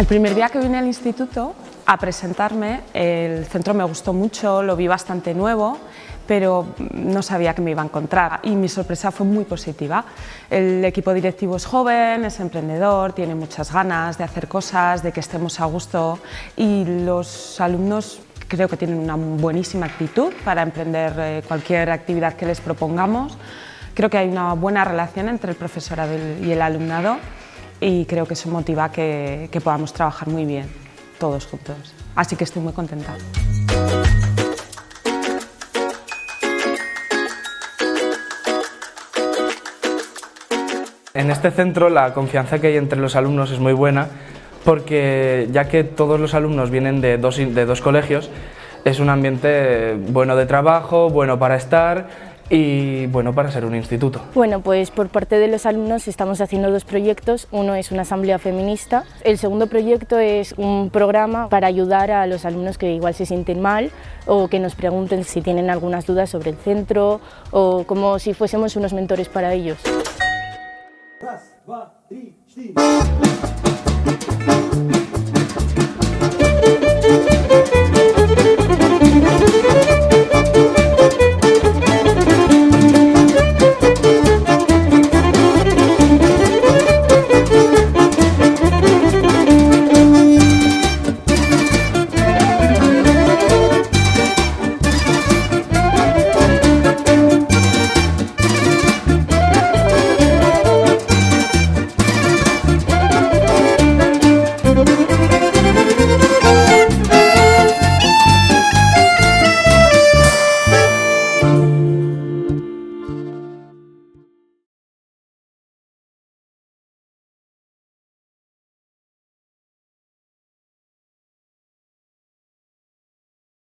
primer día que vine al instituto a presentarme, el centro me gustó mucho, lo vi bastante nuevo, pero no sabía que me iba a encontrar y mi sorpresa fue muy positiva. El equipo directivo es joven, es emprendedor, tiene muchas ganas de hacer cosas, de que estemos a gusto y los alumnos creo que tienen una buenísima actitud para emprender cualquier actividad que les propongamos. Creo que hay una buena relación entre el profesorado y el alumnado y creo que eso motiva que podamos trabajar muy bien, todos juntos. Así que estoy muy contenta. En este centro la confianza que hay entre los alumnos es muy buena porque ya que todos los alumnos vienen de dos colegios, es un ambiente bueno de trabajo, bueno para estar y bueno para ser un instituto. Bueno, pues por parte de los alumnos estamos haciendo dos proyectos. Uno es una asamblea feminista. El segundo proyecto es un programa para ayudar a los alumnos que igual se sienten mal o que nos pregunten si tienen algunas dudas sobre el centro o como si fuésemos unos mentores para ellos. Raz, dwa, tri, cztery.